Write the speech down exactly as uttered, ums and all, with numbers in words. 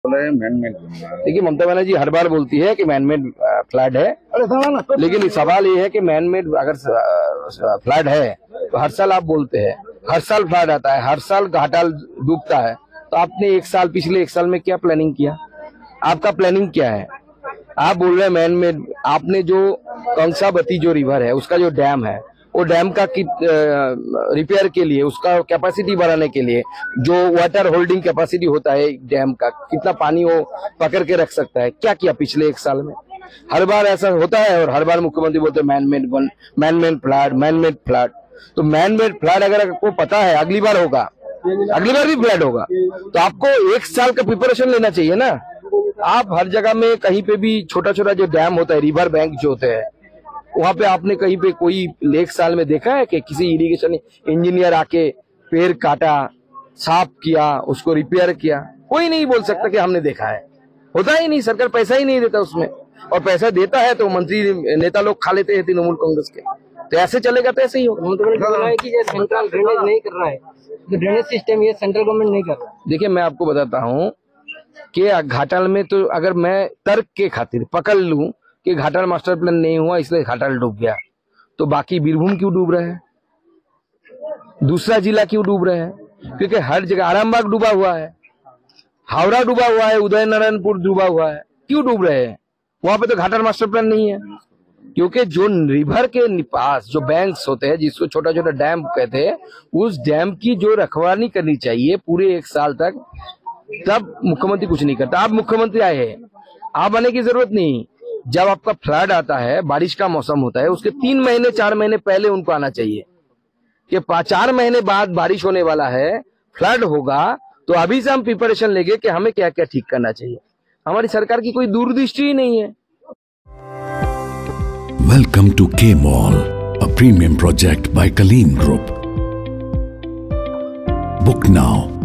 Manmade. देखिए ममता बनर्जी हर बार बोलती है कि मैनमेड फ्लड है, लेकिन सवाल ये है कि मैनमेड अगर फ्लड है तो हर साल आप बोलते हैं, हर साल फ्लड आता है, हर साल घाटाल डूबता है, तो आपने एक साल पिछले एक साल में क्या प्लानिंग किया? आपका प्लानिंग क्या है? आप बोल रहे हैं मैनमेड। आपने जो कंसाबती जो रिवर है उसका जो डैम है, वो डैम का रिपेयर के लिए, उसका कैपेसिटी बढ़ाने के लिए, जो वाटर होल्डिंग कैपेसिटी होता है डैम का, कितना पानी वो पकड़ के रख सकता है, क्या किया पिछले एक साल में? हर बार ऐसा होता है और हर बार मुख्यमंत्री बोलते हैं manmade one, manmade flood, manmade flood. तो मैनमेड फ्लड अगर आपको पता है अगली बार होगा, अगली बार भी फ्लड होगा, तो आपको एक साल का प्रिपरेशन लेना चाहिए ना। आप हर जगह में कहीं पे भी छोटा छोटा जो डैम होता है, रिवर बैंक जो होते हैं, वहां पे आपने कहीं पे कोई एक साल में देखा है कि किसी इरिगेशन इंजीनियर आके पेड़ काटा, साफ किया, उसको रिपेयर किया? कोई नहीं बोल सकता कि हमने देखा है। होता ही नहीं, सरकार पैसा ही नहीं देता उसमें, और पैसा देता है तो मंत्री नेता लोग खा लेते हैं तृणमूल कांग्रेस के। तो ऐसे चलेगा तो ऐसे ही होगा। सेंट्रल ड्रेनेज नहीं कर रहा है, तो ड्रेनेज सिस्टम ये सेंट्रल गवर्नमेंट नहीं कर रहा। देखिए मैं आपको बताता हूँ कि घाटाल में तो अगर मैं तर्क के खातिर पकड़ लूं कि घाटाल मास्टर प्लान नहीं हुआ इसलिए घाटाल डूब गया, तो बाकी बीरभूम क्यों डूब रहे हैं, दूसरा जिला क्यों डूब रहे हैं? क्योंकि हर जगह आरामबाग डूबा हुआ है, हावड़ा डूबा हुआ है, उदय नारायणपुर डूबा हुआ है, क्यों डूब रहे हैं? वहां पे तो घाटाल मास्टर प्लान नहीं है। क्योंकि जो रिवर के पास जो बैंक्स होते हैं, जिसको छोटा छोटा डैम कहते हैं, उस डैम की जो रखवाली करनी चाहिए पूरे एक साल तक, तब मुख्यमंत्री कुछ नहीं करता। आप मुख्यमंत्री आए हैं, आप आने की जरूरत नहीं। जब आपका फ्लड आता है, बारिश का मौसम होता है, उसके तीन महीने चार महीने पहले उनको आना चाहिए कि चार महीने बाद बारिश होने वाला है, फ्लड होगा, तो अभी से हम प्रिपरेशन लेंगे कि हमें क्या क्या ठीक करना चाहिए। हमारी सरकार की कोई दूरदृष्टि ही नहीं है। Welcome to K mall, a premium project by कलीन ग्रुप। Book now.